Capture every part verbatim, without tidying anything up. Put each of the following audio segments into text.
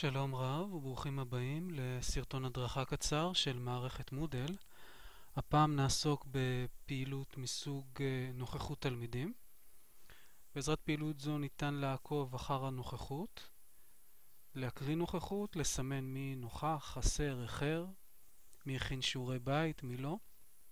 שלום רב וברוכים הבאים לסרטון הדרכה קצר של מערכת מודל. הפעם נעסוק בפעילות מסוג נוכחות תלמידים. בעזרת פעילות זו ניתן לעקוב אחר הנוכחות, להקריא נוכחות, לסמן מי נוכח, חסר, איחר, מי הכין שיעורי בית, מי לא.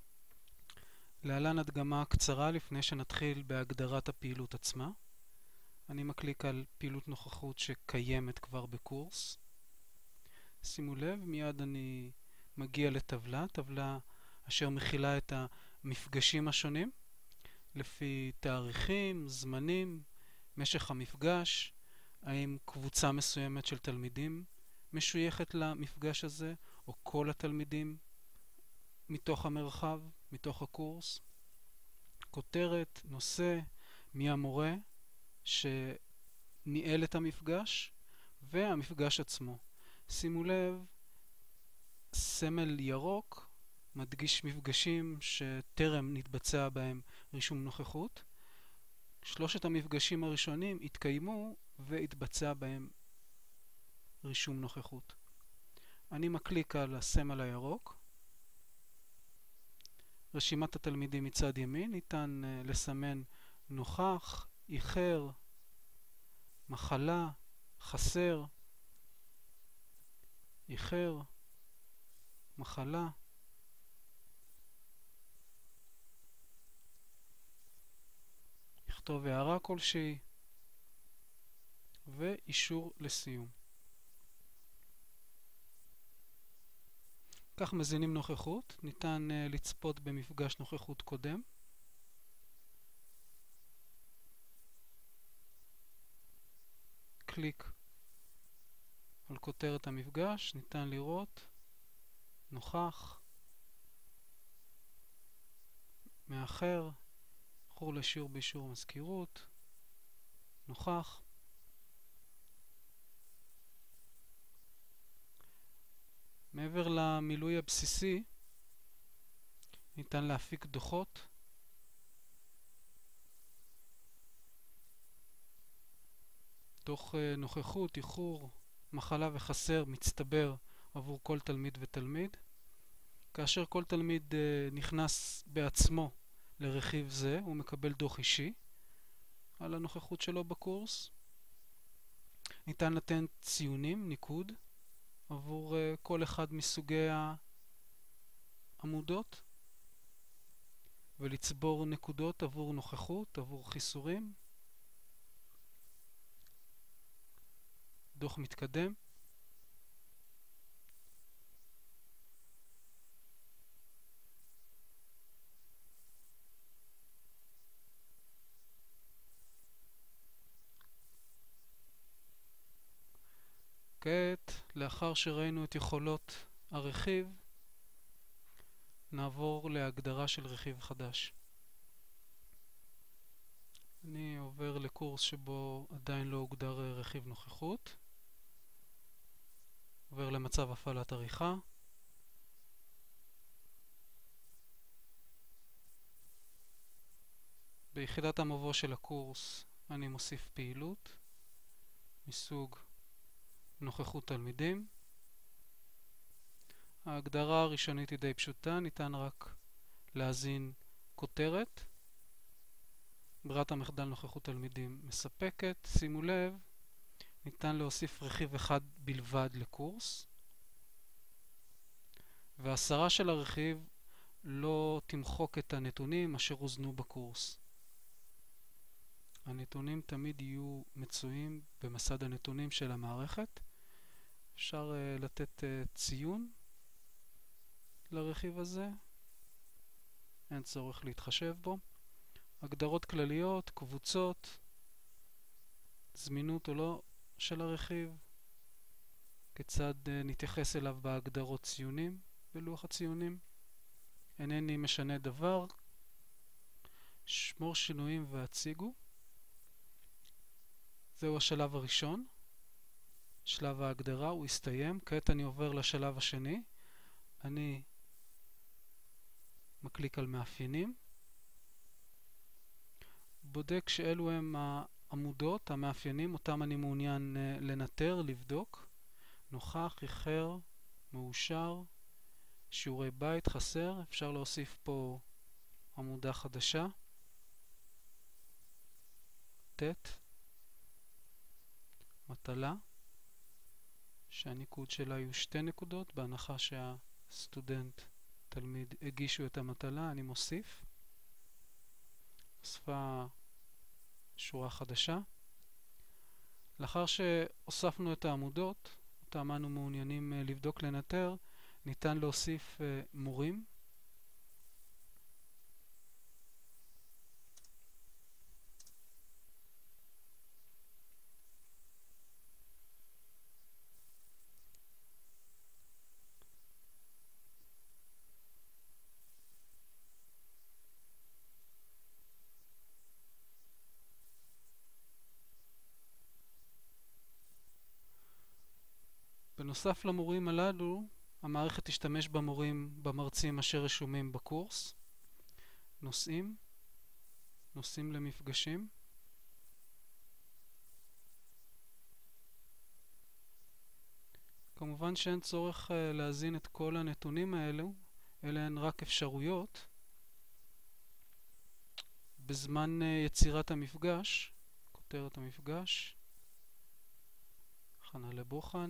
להלן הדגמה קצרה לפני שנתחיל בהגדרת הפעילות עצמה. אני מקליק על פעילות נוכחות שקיימת כבר בקורס. שימו לב, מיד אני מגיע לטבלה, טבלה אשר מכילה את המפגשים השונים, לפי תאריכים, זמנים, משך המפגש, האם קבוצה מסוימת של תלמידים משויכת למפגש הזה, או כל התלמידים מתוך המרחב, מתוך הקורס. כותרת, נושא, מי המורה שניהל את המפגש, והמפגש עצמו. שימו לב, סמל ירוק מדגיש מפגשים שטרם נתבצע בהם רישום נוכחות. שלושת המפגשים הראשונים התקיימו והתבצע בהם רישום נוכחות. אני מקליק על הסמל הירוק. רשימת התלמידים מצד ימין, ניתן uh, לסמן נוכח, איחר, מחלה, חסר, איחר, מחלה. לכתוב הערה כלשהי ואישור לסיום. כך מזינים נוכחות. ניתן uh, לצפות במפגש נוכחות קודם. קליק על כותרת המפגש, ניתן לראות נוכח, מאחר, איחור לשיעור באישור מזכירות, נוכח. מעבר למילוי הבסיסי, ניתן להפיק דוחות. דוח נוכחות, איחור, מחלה וחסר מצטבר עבור כל תלמיד ותלמיד. כאשר כל תלמיד נכנס בעצמו לרכיב זה, הוא מקבל דוח אישי על הנוכחות שלו בקורס. ניתן לתת ציונים, ניקוד, עבור כל אחד מסוגי העמודות, ולצבור נקודות עבור נוכחות, עבור חיסורים. דוח מתקדם. כעת, לאחר שראינו את יכולות הרכיב, נעבור להגדרה של רכיב חדש. אני עובר לקורס שבו עדיין לא הוגדר רכיב נוכחות. עובר למצב הפעלת עריכה. ביחידת המבוא של הקורס אני מוסיף פעילות מסוג נוכחות תלמידים. ההגדרה הראשונית היא די פשוטה, ניתן רק להזין כותרת. ברירת המחדל נוכחות תלמידים מספקת. שימו לב, ניתן להוסיף רכיב אחד בלבד לקורס, והסרה של הרכיב לא תמחוק את הנתונים אשר הוזנו בקורס. הנתונים תמיד יהיו מצויים במסד הנתונים של המערכת. אפשר uh, לתת uh, ציון לרכיב הזה, אין צורך להתחשב בו. הגדרות כלליות, קבוצות, זמינות או לא של הרכיב, כיצד uh, נתייחס אליו בהגדרות ציונים בלוח הציונים. אינני משנה דבר, שמור שינויים והציגו. זהו השלב הראשון, שלב ההגדרה, הוא הסתיים. כעת אני עובר לשלב השני. אני מקליק על מאפיינים, בודק שאלו הם העמודות, המאפיינים, אותם אני מעוניין לנטר, לבדוק. נוכח, איחר, מאושר, שיעורי בית, חסר. אפשר להוסיף פה עמודה חדשה, תת, מטלה, שהניקוד שלה יהיו שתי נקודות, בהנחה שהסטודנט, תלמיד, הגישו את המטלה, אני מוסיף. הוספה שורה חדשה. לאחר שהוספנו את העמודות, אותם אנו מעוניינים לבדוק לנטר, ניתן להוסיף מורים. בנוסף למורים הללו, המערכת תשתמש במורים, במרצים אשר רשומים בקורס. נושאים, נושאים למפגשים. כמובן שאין צורך להזין את כל הנתונים האלו, אלה הן רק אפשרויות. בזמן יצירת המפגש, כותרת המפגש, הכנה לבוחן,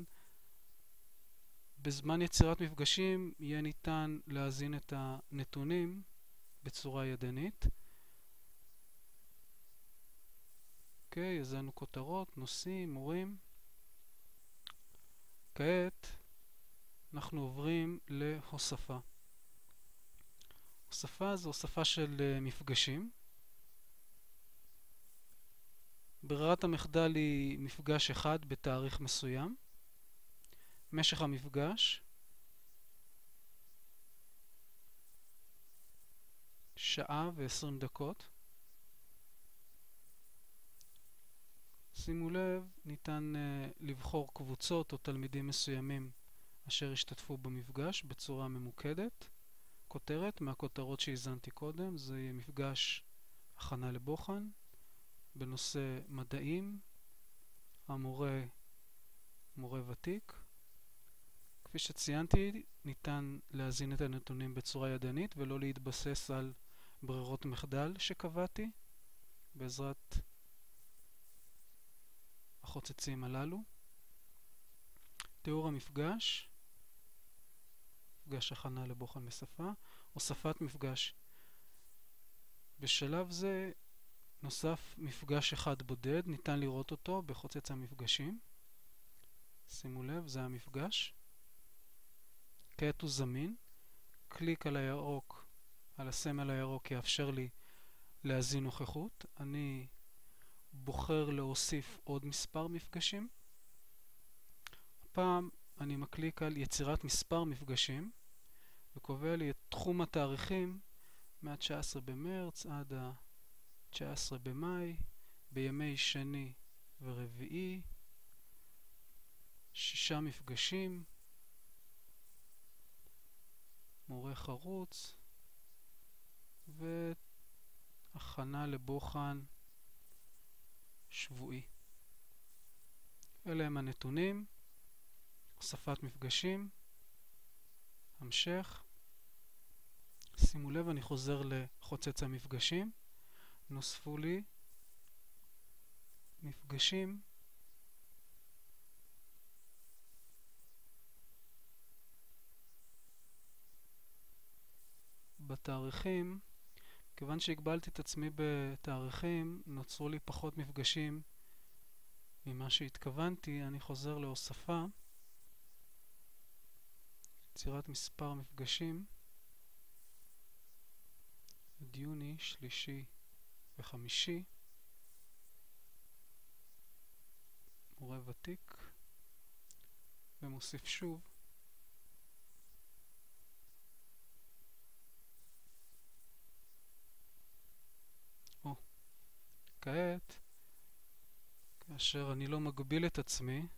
בזמן יצירת מפגשים יהיה ניתן להזין את הנתונים בצורה ידנית. אוקיי, הזנו כותרות, נושאים, מורים. כעת אנחנו עוברים להוספה. הוספה זו הוספה של מפגשים. ברירת המחדל היא מפגש אחד בתאריך מסוים. משך המפגש שעה ועשרים דקות. שימו לב, ניתן uh, לבחור קבוצות או תלמידים מסוימים אשר השתתפו במפגש בצורה ממוקדת. כותרת מהכותרות שהזנתי קודם, זה יהיה מפגש הכנה לבוחן בנושא מדעים, המורה מורה ותיק. כפי שציינתי, ניתן להזין את הנתונים בצורה ידנית ולא להתבסס על ברירות מחדל שקבעתי בעזרת החוצצים הללו. תיאור המפגש, מפגש הכנה לבוחן בשפה, הוספת מפגש. בשלב זה נוסף מפגש אחד בודד, ניתן לראות אותו בחוצץ המפגשים. שימו לב, זה המפגש. כעת הוא זמין. קליק על הירוק, על הסמל הירוק יאפשר לי להזין נוכחות. אני בוחר להוסיף עוד מספר מפגשים. הפעם אני מקליק על יצירת מספר מפגשים וקובע לי את תחום התאריכים מה-תשעה עשר במרץ עד ה-תשעה עשר במאי, בימי שני ורביעי, שישה מפגשים, מורה חרוץ והכנה לבוחן שבועי. אלה הם הנתונים, הוספת מפגשים, המשך. שימו לב, אני חוזר לחוצץ המפגשים. נוספו לי מפגשים בתאריכים. כיוון שהגבלתי את עצמי בתאריכים, נוצרו לי פחות מפגשים ממה שהתכוונתי. אני חוזר להוספה, יצירת מספר מפגשים עד יוני, שלישי וחמישי, מורה ותיק, ומוסיף שוב או כעת, כאשר אני לא מגביל את עצמי,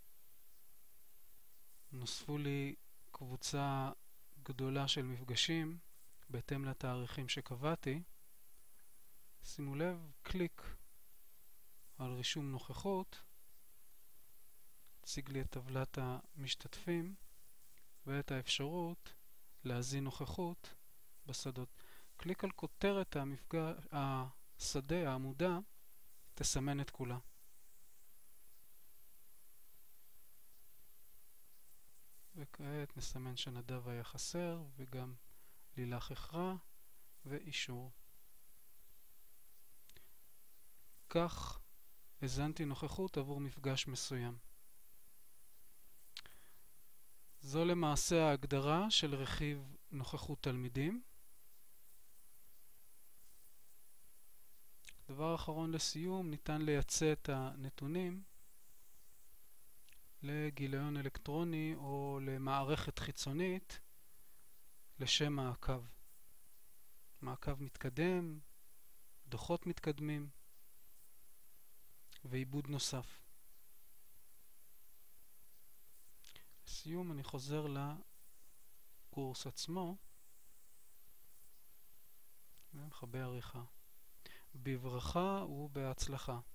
נוספו לי קבוצה גדולה של מפגשים בהתאם לתאריכים שקבעתי. שימו לב, קליק על רישום נוכחות, מציג לי את טבלת המשתתפים ואת האפשרות להזין נוכחות בשדות. קליק על כותרת המפגש, השדה, העמודה, תסמן את כולה. וכעת נסמן שנדב היה חסר וגם לילך הכרע ואישור. כך הזנתי נוכחות עבור מפגש מסוים. זו למעשה ההגדרה של רכיב נוכחות תלמידים. דבר אחרון לסיום, ניתן לייצא את הנתונים לגיליון אלקטרוני או למערכת חיצונית לשם מעקב. מעקב מתקדם, דוחות מתקדמים ועיבוד נוסף. לסיום אני חוזר לקורס עצמו ומכבה עריכה. בברכה ובהצלחה.